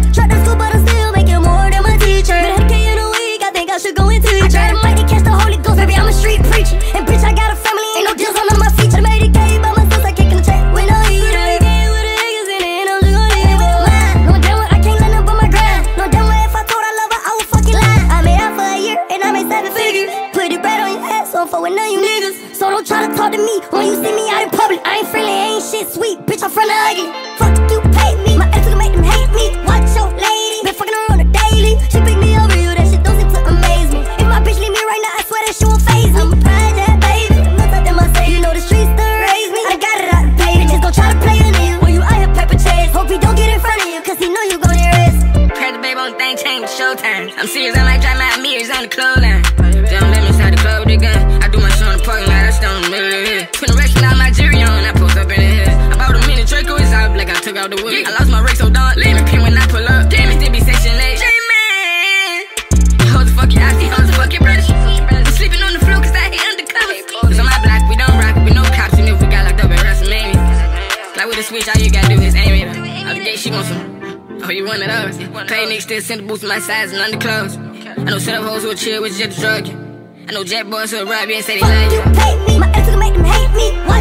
Tried to school, but I'm still making more than my teacher. Been a K in a week, I think I should go and teach. I tried to might catch the Holy Ghost, baby, I'm a street preacher. And bitch, I got a family, ain't no deals on my feature. Made a K by myself, I kickin' the check with no heater. Made a K with the niggas in it, and I'm just gonna leave it with mine. No damn well, I can't let them but my grind. No damn well, if I told I love her, I would fucking lie. I made out for a year, and I made 7 figures. Put it right on your head, so I'm fucking none of you niggas. So don't try to talk to me when you see me out in public. I ain't friendly, ain't shit sweet, bitch, I'm friendly ugly. Fuck you, pay me, my ex gonna make them hate me. Watch your lady, been fucking her on a daily. She pick me over you, that shit don't seem to amaze me. If my bitch leave me right now, I swear that shit won't faze me. I'm a project, baby, no time in my say. You know the streets done raised me, I got it out the pay. Bitches don't try to play into you when you out here paper chase. Hope he don't get in front of you, cause he know you gon' get risk. Crazy babe on the thing, change with showtime. I'm serious, I like drive my mirrors on the clothesline. Don't let me inside the club with a gun. I do my show in the parking lot, I stand in the middle of the hill. Put a Rexon out my jury on, I post up in the hill. I bought a mini Draco, it's out like I took out the wood. I lost my Rex so darn, let me pin when I pull up. Damn, it still be section 8. J-Man, hoes the fuck your ass, these hoes the fuck your brother. I'm sleeping on the floor cause I hate undercover. Cause on my block, we don't rock, we no cops, and if we got locked up at WrestleMania. Like with a switch, all you gotta do is aim it. Out the gate, she want some. Oh, you one of those. Pay niggas still send the boots to my size and underclothes. I know set up hoes who will chill with just a drug you. I know jack boys who will rob you and say they love you. Fuck you, pay me, my ex gonna make them hate me.